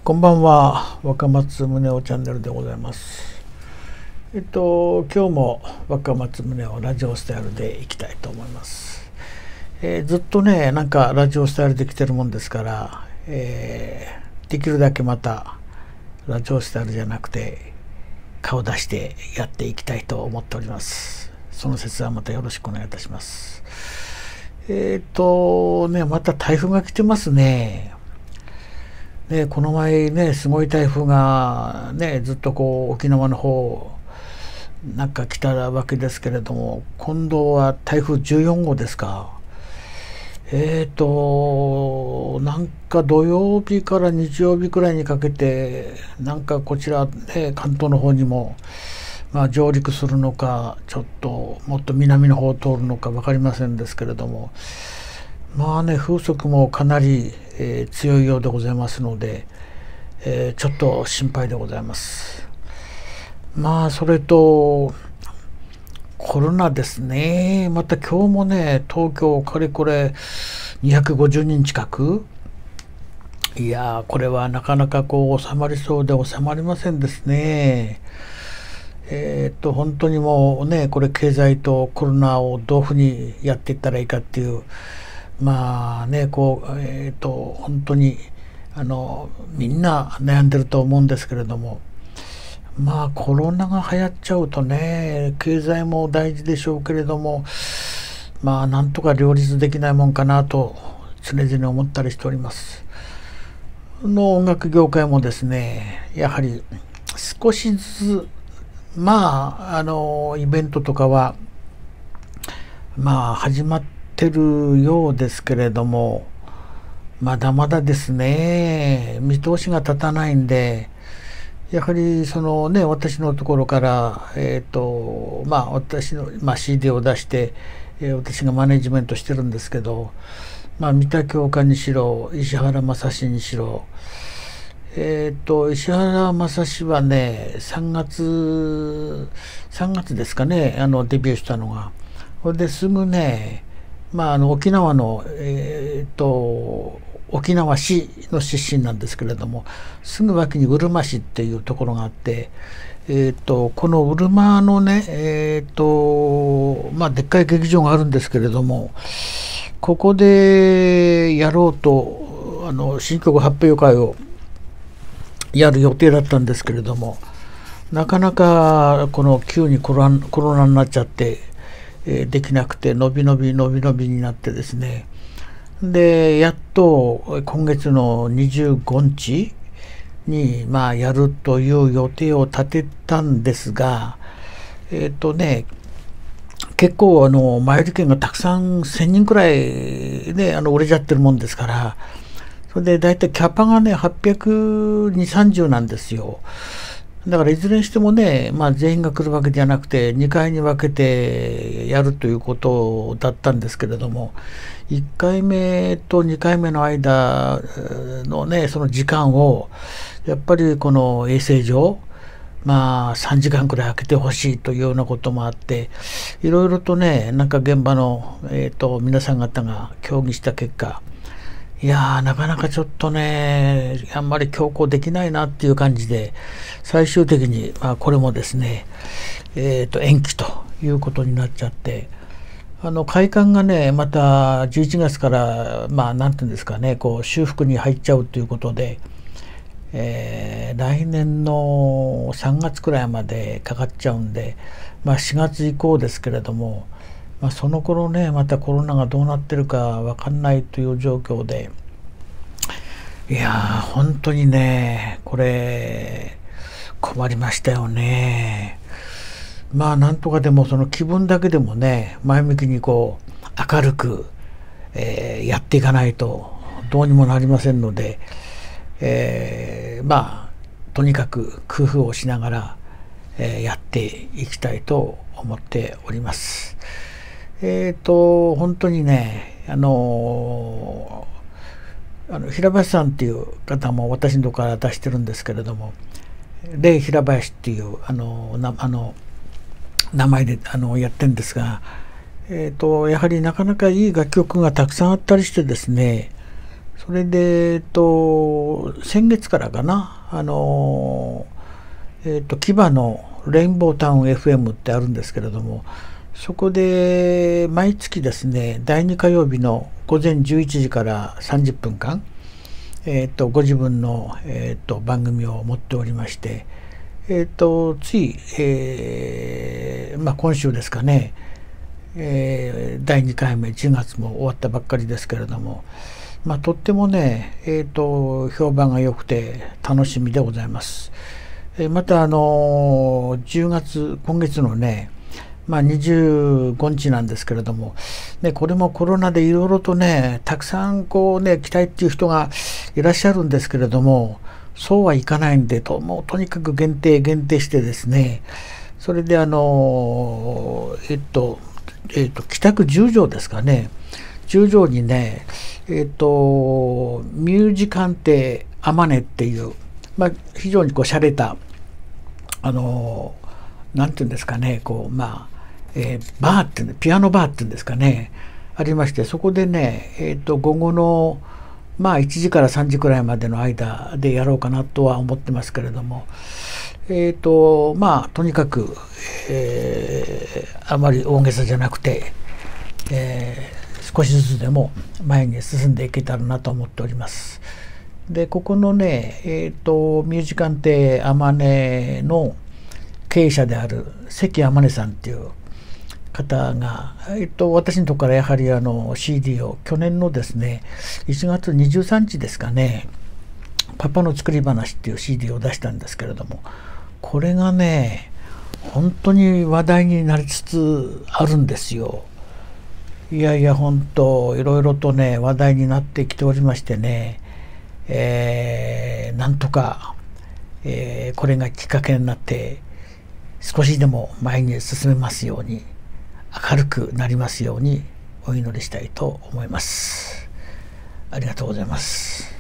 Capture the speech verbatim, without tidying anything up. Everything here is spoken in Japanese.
こんばんは、若松宗男チャンネルでございます。えっと今日も若松宗男ラジオスタイルでいきたいと思います。えー、ずっとねなんかラジオスタイルできてるもんですから、えー、できるだけまたラジオスタイルじゃなくて顔出してやっていきたいと思っております。その説はまたよろしくお願いいたします。えっとねまた台風が来てますね。ね、この前ねすごい台風がねずっとこう沖縄の方なんか来たわけですけれども、今度は台風じゅうよん号ですか。えっとなんか土曜日から日曜日くらいにかけてなんかこちら、ね、関東の方にも、まあ、上陸するのかちょっともっと南の方を通るのか分かりませんですけれども、まあね風速もかなり、えー、強いようでございますので、えー、ちょっと心配でございます。まあそれとコロナですね。また今日もね東京かれこれにひゃくごじゅうにん近く、いやーこれはなかなかこう収まりそうで収まりませんですね。えー、っと本当にもうねこれ経済とコロナをどういうふうにやっていったらいいかっていう、まあねこうえっ、ー、と本当にあのみんな悩んでると思うんですけれども、まあコロナが流行っちゃうとね経済も大事でしょうけれども、まあなんとか両立できないもんかなと常々思ったりしております。の音楽業界もですねやはり少しずつまああのイベントとかはまあ始まっててるようですけれども、まだまだですね見通しが立たないんで、やはりそのね私のところからえっ、ー、とまあ私の、まあ、シーディー を出して、えー、私がマネジメントしてるんですけど、まあ三田京香にしろ石原正史にしろ、えっ、ー、と石原正史はねさんがつさんがつですかねあのデビューしたのが。それですぐねまあ、あの沖縄の、えー、と沖縄市の出身なんですけれども、すぐ脇にうるま市っていうところがあって、えー、とこのうるまのね、えーとまあ、でっかい劇場があるんですけれども、ここでやろうとあの新曲発表会をやる予定だったんですけれども、なかなかこの急にコロナ、コロナになっちゃってできなくて伸び伸び伸び伸びになってですね、でやっと今月のにじゅうごにちにまあやるという予定を立てたんですが、えっとね結構あの前売り券がたくさんせんにんくらいであの売れちゃってるもんですから、それでだいたいキャパがねはっぴゃくにじゅう、さんじゅうなんですよ。だからいずれにしてもね、まあ、全員が来るわけじゃなくてにかいに分けてやるということだったんですけれども、いっかいめとにかいめの間のねその時間をやっぱりこの衛生上まあさんじかんくらい空けてほしいというようなこともあって、いろいろとねなんか現場の、えーと皆さん方が協議した結果、いやーなかなかちょっとねあんまり強行できないなっていう感じで、最終的に、まあ、これもですね、えー、と延期ということになっちゃって、あの開館がねまたじゅういちがつからまあなんていうんですかねこう修復に入っちゃうということで、えー、来年のさんがつくらいまでかかっちゃうんで、まあ、しがつ以降ですけれども、まあ、その頃ねまたコロナがどうなってるか分かんないという状況で、いやー本当にねこれ困りましたよね。まあなんとかでもその気分だけでもね前向きにこう明るく、えー、やっていかないとどうにもなりませんので、えー、まあとにかく工夫をしながら、えー、やっていきたいと思っております。えっと本当にねあのあの平林さんっていう方も私のところから出してるんですけれども、レイ平林っていうあのなあの名前であのやってるんですが、えーとやはりなかなかいい楽曲がたくさんあったりしてですね、 それで、えっと、先月からかな、あの、えっと、キバのレインボータウン エフエム ってあるんですけれども、そこで毎月ですね、だいに火曜日の午前じゅういちじからさんじゅっぷんかん、えっと、ご自分の、えっと、番組を持っておりまして、えっと、つい、えーまあ、今週ですかね、えー、だいにかいめじゅうがつも終わったばっかりですけれども、まあ、とってもね、えーと、評判が良くて楽しみでございます。えー、またあのじゅうがつ、今月のね、まあ、にじゅうごにちなんですけれども、ね、これもコロナでいろいろとね、たくさんこうね、来たいっていう人がいらっしゃるんですけれども、そうはいかないんで、ともうとにかく限定限定してですね、それであのえっと、えっと、北区十条ですかね、十条にね、えっと、ミュージカンテアマネっていう、まあ、非常にこう洒落た、あの、なんていうんですかね、こう、まあ、えー、バーって、ピアノバーっていうんですかね、ありまして、そこでね、えっと、午後の、まあ、いちじからさんじくらいまでの間でやろうかなとは思ってますけれども、えっと、まあ、とにかく、えー、あまり大げさじゃなくて、えー、少しずつでも前に進んでいけたらなと思っております。で、ここのね、えっと、ミュージカンテアマネの経営者である関天音さんっていう方が、えっと、私のところからやはりあの シーディー を去年のですね、いちがつにじゅうさんにちですかね、パパの作り話っていう シーディー を出したんですけれども、これがね、本当に話題になりつつあるんですよ。いやいや、本当いろいろとね、話題になってきておりましてね、えー、なんとか、えー、これがきっかけになって、少しでも前に進めますように、明るくなりますようにお祈りしたいと思います。ありがとうございます。